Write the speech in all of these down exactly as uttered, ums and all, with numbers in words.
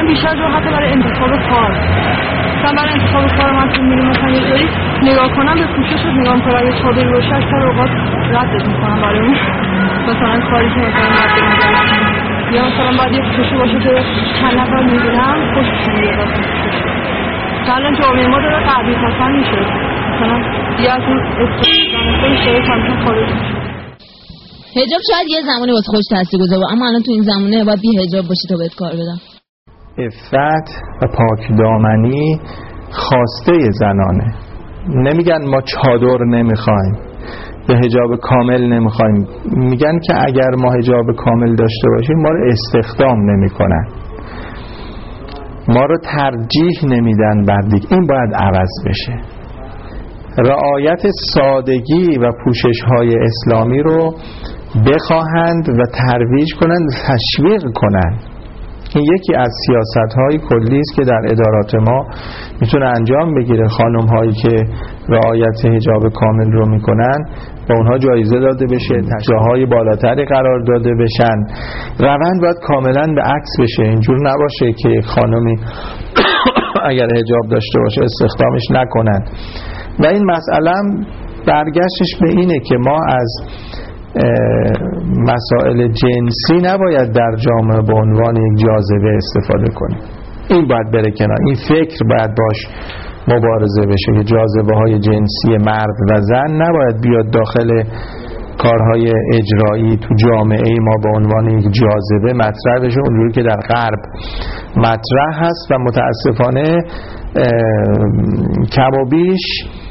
زنان بیشتر جو حتی برای انتخاب کار، مثلا برای انتخاب کار من تو میریم مثلا یه جایی نگاه کنم به پوشش رو نگاه کنم اگه چادری باشه اکثر اوقات ردت میکنم برای اون مثلا کاری که مثلا مد نظرشون، یا مثلا باید یه پوششی باشه که چند نفر میبینم خوششون بیاد. مثلا جامعه ما داره قبیل پسند میشه، مثلا یه از اون استفاده خودش داره کمتون خارج میشه. حجاب شاید یه زمانی واسه خوش تاثیرگذار بود، اما الان تو این زمانه باید بی حجاب باشی تا بهت کار بدم. عفت و پاکدامنی خواسته زنانه. نمیگن ما چادر نمیخوایم یا حجاب کامل نمیخوایم، میگن که اگر ما حجاب کامل داشته باشیم ما رو استخدام نمیکنن، ما رو ترجیح نمیدن بر دیگه. این باید عوض بشه. رعایت سادگی و پوشش های اسلامی رو بخواهند و ترویج کنند، تشویق کنند. این یکی از سیاست های کلی است که در ادارات ما میتونه انجام بگیره. خانم هایی که رعایت حجاب کامل رو میکنن با اونها جایزه داده بشه، جاهای بالاتری قرار داده بشن. روند باید کاملا به عکس بشه. اینجور نباشه که خانمی اگر حجاب داشته باشه استخدامش نکنن. و این مسئله برگشتش به اینه که ما از مسائل جنسی نباید در جامعه به عنوان یک جاذبه استفاده کنیم. این باید بره کنار. این فکر باید باش مبارزه بشه که جاذبه های جنسی مرد و زن نباید بیاد داخل کارهای اجرایی تو جامعه ما به عنوان یک جاذبه مطرح بشه، اونجوری که در غرب مطرح هست و متاسفانه کم و بیش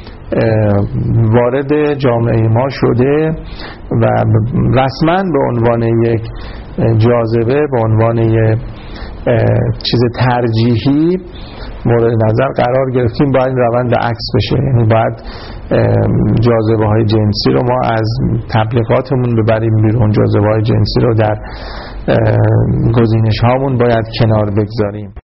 وارد جامعه ما شده و رسما به عنوان یک جاذبه، به عنوان یک چیز ترجیحی مورد نظر قرار گرفتیم. باید این روند عکس بشه، یعنی باید جاذبه های جنسی رو ما از تبلیغاتمون ببریم بیرون، جاذبه های جنسی رو در گزینش هامون باید کنار بگذاریم.